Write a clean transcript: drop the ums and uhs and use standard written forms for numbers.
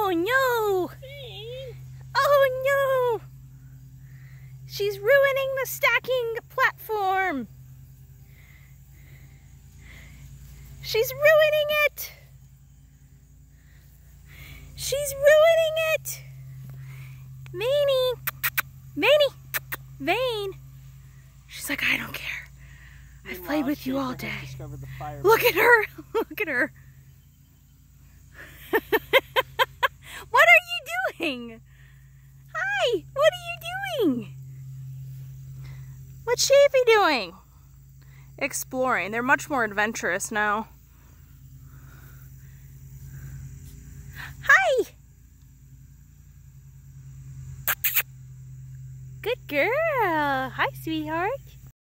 Oh no! Oh no! She's ruining the stacking platform! She's ruining it! She's ruining it! Vaney! Vane! She's like, I don't care. I've played with you all day. Look at her! Look at her! What are you doing? Hi! What are you doing? What's Shavy doing? Exploring. They're much more adventurous now. Hi! Good girl. Hi, sweetheart.